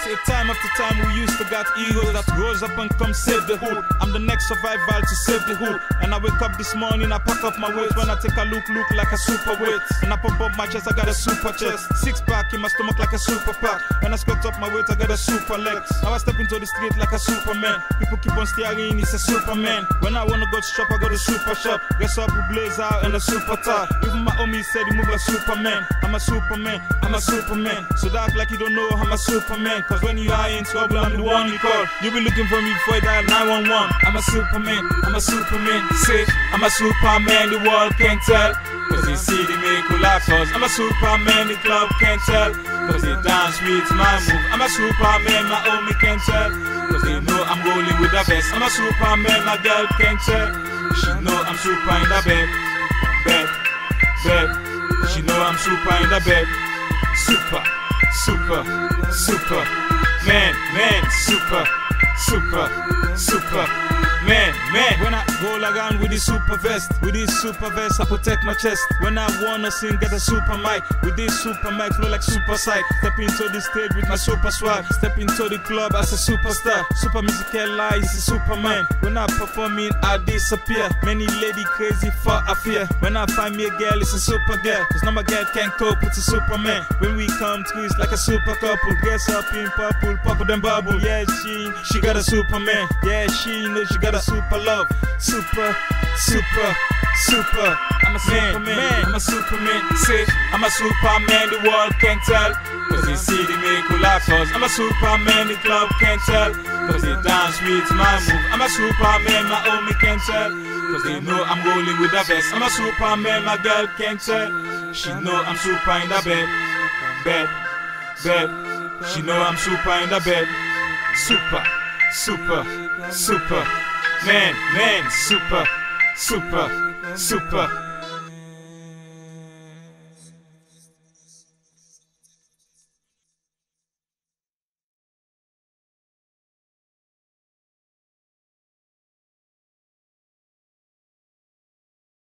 Say time after time we used to got egos that rose up and come save the hood. I'm the next survival to save the hood. And I wake up this morning, I pack up my weight. When I take a look like a super weight. And I pump up my chest, I got a super chest. Six pack in my stomach like a super pack. When I squat up my weight, I got a super leg. Now I step into the street like a superman. People keep on staring, it's a superman. When I wanna go to shop, I go to super shop. Dress up with blazer and a super tie. Even my homie said he move like Superman. I'm a superman, I'm a superman. So that act like you don't know I'm a superman. Cause when you are in trouble, I'm the one you call. You be looking for me before you dial 911. I'm a superman, I'm a superman. Say, I'm a superman, the world can't tell. Cause they see they make you laugh. Cause I'm a superman, the club can't tell. Cause they dance with my move. I'm a superman, my homie can't tell. Cause they know I'm rolling with the best. I'm a superman, my girl can't tell. She know I'm super in the bed. Bed, bed. She know I'm super in the bed. Super, super, super. Man, super, super, super. Man, when I go around with this super vest, I protect my chest. When I wanna sing, get a super mic. With this super mic, flow like super sight. Step into the stage with my super swag. Step into the club as a superstar. Super musical life, is a superman. When I perform it, I disappear. Many lady crazy for a fear. When I find me a girl, it's a super girl. Cause now my girl can't cope with a superman. When we come through, it's like a super couple. Dress up in purple, purple than bubble. Yeah, she got a superman. Yeah, she knows she got a super love. Super, super, super. I'm a superman, I'm a superman. Say, I'm a superman, the world can't tell. Cause they see they make you laugh. Cause I'm a superman, the club can't tell. Cause they dance with my move. I'm a superman, my homie can't tell. Cause they know I'm rolling with the best. I'm a superman, my girl can't tell. She know I'm super in the bed. Bed, bed. She know I'm super in the bed. Super, super, super. Man, super, super, super.